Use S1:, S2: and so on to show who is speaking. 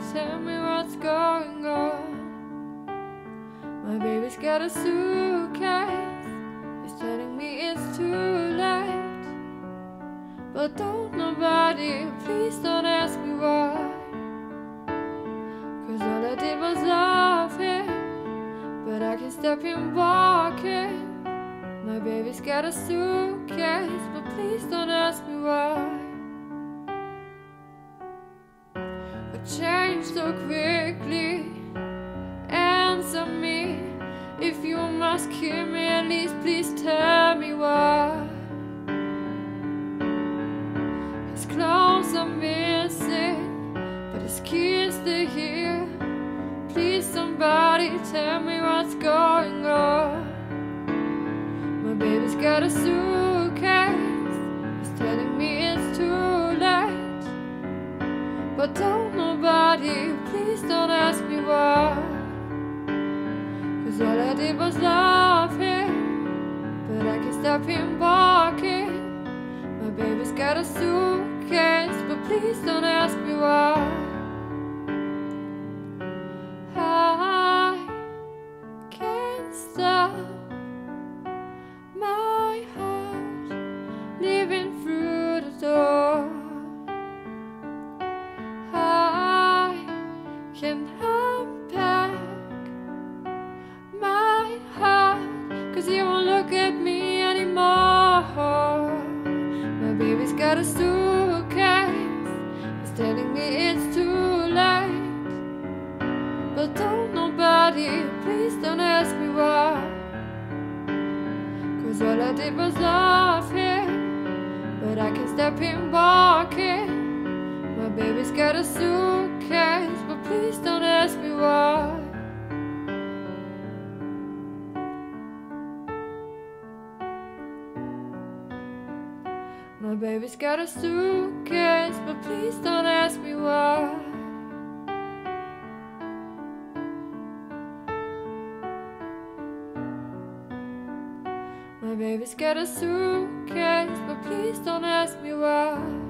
S1: tell me what's going on. My baby's got a suitcase, he's telling me it's too late. But don't nobody, please don't ask me why. Cause all I did was love him, but I can't stop him walking. My baby's got a suitcase, but please don't ask me why. I changed so quickly, answer me. If you must kill me, at least please tell me why. His clothes are missing, but his keys stay here. Please somebody tell me what's going on. My baby's got a suitcase, he's telling me it's too late. But don't nobody, please don't ask me why. Cause all I did was love him, but I can't stop him walking. My baby's got a suitcase, but please don't ask me why. I can't stop my heart leaving through the door. I can't unpack my heart, cause you won't look at me anymore. My baby's got a suitcase, he's telling me it's too late. But don't nobody, please don't ask me why. Cause all I did was love him, but I can't stop him walking. My baby's got a suitcase, but please don't ask me why. My baby's got a suitcase, but please don't ask me why. My baby's got a suitcase, but please don't ask me why.